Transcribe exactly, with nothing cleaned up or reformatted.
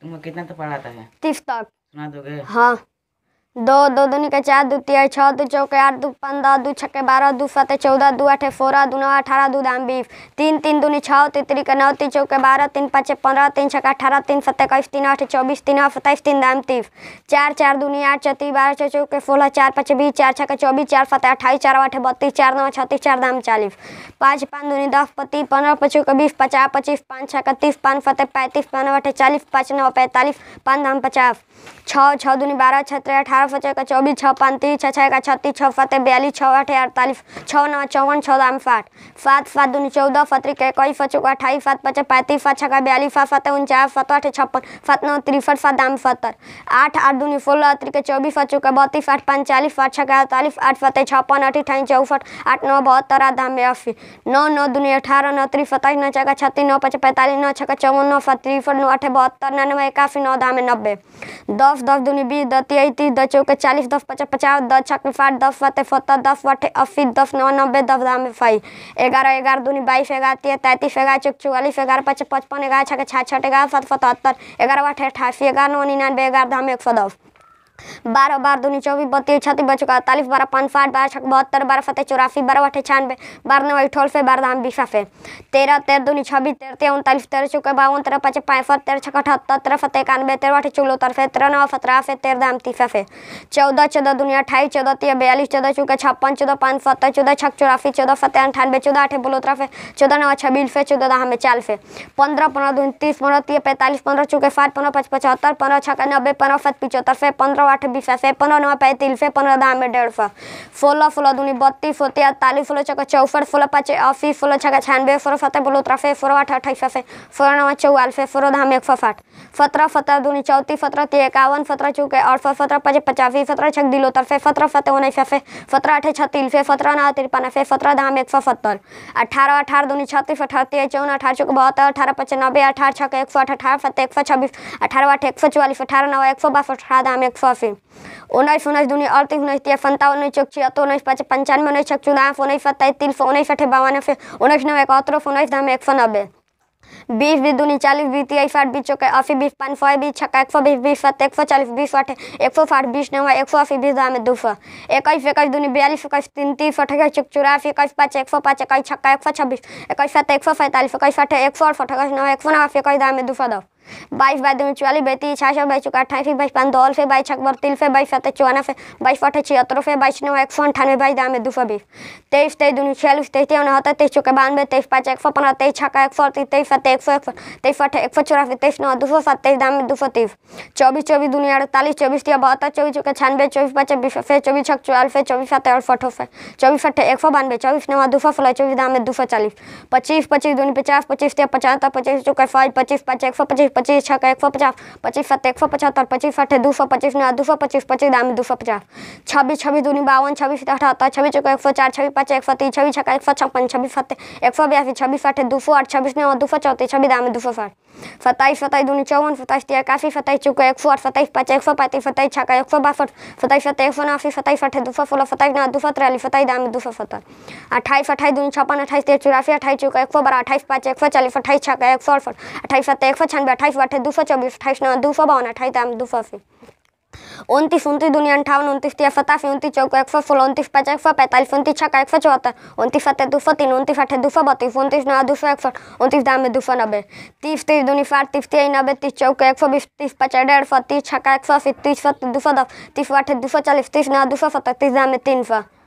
तुमको कितना तो पढ़ाता है? तीस तक। सुना दोगे? हाँ। दो दो दूनी के चार, दो तिया छः, दो चौके आठ, दो पंद्रह, दो छक्के बारह, दो सत्ते चौदह, दो आठे सोलह, दो नौ अठारह, दो दाम बीस, तीन तीन दूनी छः, तीन तिरी के नौ, तीन चौके बारह, तीन पाँचे पंद्रह, तीन छक्का अठारह, तीन सत्ते इक्कीस, तीन आठ चौबीस, तीन आठ सत्ताईस, तीन दाम तीस, चार चार दूनी आठ, चौतीस बारह, छः चौके सोलह, चार पाँच बीस, चार छक्के चौबीस, चार सत्ते अट्ठाईस, चार आठ बत्तीस, चार नौ छत्तीस, चार दाम चालीस, पाँच पाँच दूनी दस, पच्चीस पंद्रह, पच्चीस के बीस, पचास पच्चीस, पाँच छक्का तीस, पाँच सत्ते पैंतीस, पाँच आठ चालीस, पाँच नौ पैंतालीस, पाँच दाम पचास, छः छः दूनी बारह, छः अठारह, पचास का चौबीस, छः पाँच तीस, छः छः का छत्तीस, छः सत्ते बयालीस, छः आठ अड़तालीस, छः नौ चौवन, छः दाम साठ, सात सात दूनी चौदह, सत्रह के इक्कीस, सात चौका अट्ठाईस, सात पचास पैंतीस, सात छक्का बयालीस, सात सत्ते उनचास, सात आठ छप्पन, सात नौ तिरसठ, सात दाम सत्तर, आठ आठ दूनी सोलह, त्रिक के चौबीस, सात चौका बत्तीस, आठ पाँच चालीस, सात छक्का अड़तालीस, आठ सत्ते छप्पन, आठ अट्ठाईस चौसठ, आठ नौ बहत्तर, आठ दाम अस्सी, नौ नौ दूनी अठारह, नौ तीस सत्ताईस, नौ छक्का छत्तीस, नौ पचास पैंतालीस, नौ छक्का चौवन, नौ सात तिरसठ, नौ आठ बहत्तर, नौ इक्यासी, नौ दाम नब्बे, दस दस दूनी बीस, दस तिया तीस, दस चौके चालीस, दस पचास पचास, दस छक्के साठ, दस सत्ते सत्तर, दस आठे अस्सी, दस नौ नब्बे, दस दाम फाई, ग्यारह ग्यारह दूनी बाईस, ग्यारह तिया तैंतीस, ग्यारह चौक चौवालीस, ग्यारह पचास पचपन, ग्यारह छक्के छाछठ, ग्यारह सात सतहत्तर, ग्यारह आठ अठासी, ग्यारह नौ निन्यानवे, ग्यारह दाम एक सौ दस, बारह बारह दूनी चौबीस, बत्तीस छत्तीस, बच्चों का अड़तालीस, बारह पाँच साठ, बारह छक्के बहत्तर, बारह सत्ते चौरासी, बारह आठ छियानवे, बारह नौ अठानवे, बारह दाम बीसाफे, तेरह तेरह दूनी छब्बीस, तेरह तेरह उनतालीस, तेरह चौके बावन, तेरह पचास पैंसठ, तेरह छक्का अठहत्तर, तेरह सत्ते इक्यानवे, तेरह आठ चौहत्तर, तेरह नौ सत्रह, तेरह दाम तीसाफे, चौदह चौदह दूनी अट्ठाईस, चौदह तिया बयालीस, चौदह चौके छप्पन, चौदह पाँच सत्तर, चौदह छक्के चौरासी, चौदह सत्ते अंठानवे, चौदह आठ बहत्तर, चौदह नौ छब्बीस, चौदह दाम चालीस, पंद्रह पंद्रह दूनी तीस, पंद्रह तिया पैंतालीस, पंद्रह चौके साठ, पंद्रह पचास पचहत्तर, पंद्रह छक्का नब्बे, पंद्रह सात पिचहत्तर, पंद्रह आठ बीसाफे, पंद्रह नौ पैंतीस, पंद्रह दाम में डेढ़ सौ, सोलह सोलह दूनी बत्तीस, सोलह अड़तालीस, सोलह छक्का चौसठ, सोलह पाँच अस्सी, सोलह छक्का छियानवे, सोलह सत्ते बहत्तर, सोलह आठ अट्ठाईस, सोलह नौ चौवालीस, सोलह दाम एक सौ साठ, सत्रह सत्रह दूनी चौंतीस, सत्रह तिया इक्यावन, सत्रह चौके अड़सठ, सत्रह पचास पचासी, सत्रह छक्के दिलोतर, सत्रह सत्ते उन्नीस, सत्रह आठ छत्तीस, सत्रह नौ तिरपन, सत्रह दाम एक सौ सत्तर, अठारह अठारह दूनी छत्तीस, अठारह तिया चौवन, अठारह चौके बहत्तर, अठारह पचास नब्बे, अठारह छक्के एक सौ आठ, अठारह सत्ते एक सौ छब्बीस, अठारह आठ एक सौ चौवालीस, अठारह नौ एक सौ बासठ, अठारह दाम एक सौ अस्सी, उन्नीस उन्नीस दूनी अड़तीस, उन्नीस तिया संतावन, उन्नीस चौक छिहत्तर, उन्नीस पचास पंचानवे, उन्नीस छक्के चौदह, उन्नीस सत्ताईस तिरसठ, उन्नीस अठे बावन, उन्नीस नौ इकहत्तर, उन्नीस दाम एक सौ नब्बे, बीस बीस दूनी चालीस, बीस तिया साठ, बीस चौके अस्सी, बीस पाँच सौ, बीस छक्का एक सौ बीस, बीस सत्ते एक सौ चालीस, बीस आठ एक सौ साठ, बीस नौ एक सौ अस्सी, बीस दाम दो सौ, इक्कीस इक्कीस दूनी बयालीस, इक्कीस तीन तीस, अट्ठाईस चौक चौरासी, इक्कीस पाँच एक सौ पाँच, इक्कीस छक्का एक सौ छब्बीस, इक्कीस सत्ते एक सौ सैंतालीस, इक्कीस आठ एक सौ अड़सठ, इक्कीस नौ एक सौ नवासी, इक्कीस दाम दो सौ दस, बाईस बाईस दूनी चौवालीस, बैतीस छियासठ, बाईस चौका अट्ठाईस, बाईस पाँच दौल से, बाईस छक्के बत्तीस, बाईस सत्ते चौवानवे, बाईस आठ छिहत्तर, बाईस नौ एक सौ अंठानवे, बाईस दाम दो सौ बीस, तेईस तेईस दूनी छियालीस, तेईस तिया उनहत्तर, तेईस चौके बानवे, तेईस पाँच एक सौ पंद्रह, तेईस छक्का एक सौ अड़तीस, तेईस सत्ते एक सौ इकसठ, तेईस आठ एक सौ चौरासी, तेईस नौ दो सौ सात, तेईस दाम दो सौ तीस, चौबीस चौबीस दूनी अड़तालीस, चौबीस तिया बहत्तर, चौबीस चौके छियानवे, चौबीस पचास बीस, चौबीस छक्के चौवालीस, चौबीस सत्ते अड़सठ, चौबीस अट्ठे एक सौ बानवे, चौबीस नौ दो सौ सोलह, चौबीस दाम दो सौ चालीस, पच्चीस पच्चीस दूनी पचास, पच्चीस तिया पचहत्तर, पच्चीस चौके साठ, पच्चीस पाँच एक सौ पच्चीस, पच्चीस छक्का एक सौ पचास, पच्चीस सत्ते एक सौ पचहत्तर, पच्चीस अट्ठे दो सौ, पच्चीस नौ दो सौ पच्चीस, पच्चीस दाम दो सौ पचास, छब्बीस छब्बीस दूनी बावन, छब्बीस अठहत्तर, छब्बीस चौके एक सौ चार, छब्बीस पाँच एक सौ तीस, छब्बीस छक्का एक सौ छप्पन, छब्बीस सत्ते एक सौ बयासी, छब्बीस अट्ठे दो सौ आठ, छब्बीस नौ दो सौ चौंतीस, छब्बीस दाम दो सौ साठ, सत्ताईस सत्ताईस दूनी चौवन, सत्ताईस तिया इक्यासी, सत्ताईस चौके एक सौ आठ, सत्ताईस पाँच एक सौ पैंतीस, सत्ताईस छक्का एक सौ बासठ, सत्ताईस सत्ते एक सौ नवासी, सत्ताईस अट्ठे दो सौ सोलह, सत्ताईस नौ दो सौ तिरालीस, सत्ताईस दाम दो सौ सत्तर, अट्ठाईस अट्ठाईस दूनी छप्पन, अट्ठाईस तिया चौरासी, अट्ठाईस चौके एक सौ बारह, अट्ठाईस पाँच एक सौ चालीस, अट्ठाईस छक्का एक सौ अड़सठ, अट्ठाईस सत्ते एक सौ छियानवे, अट्ठाईस अट्ठे दो सौ चौबीस, अट्ठाईस नौ दो सौ बावन, अट्ठाईस दाम दो सौ अस्सी, उनतीस उनतीस दूनी अंठावन, उनतीस तिया सतासी, उनतीस चौके एक सौ सोलह, उनतीस पचास एक सौ पैंतालीस, उनतीस छक्का एक सौ चौहत्तर, उनतीस सत्ते दो सौ तीन, उनतीस अट्ठे दो सौ बत्तीस, उनतीस नौ दो सौ इकसठ, उनतीस दाम में दो सौ नब्बे, तीस तीस दूनी साठ, तीस तिया नब्बे, तीस चौके एक सौ बीस, तीस पचास डेढ़ सौ, तीस छक्का एक सौ अस्सी, तीस सत्ते दो सौ दस, तीस अट्ठे दो सौ चालीस, तीस नौ दो सौ सत्तर, तीस दाम में तीन सौ।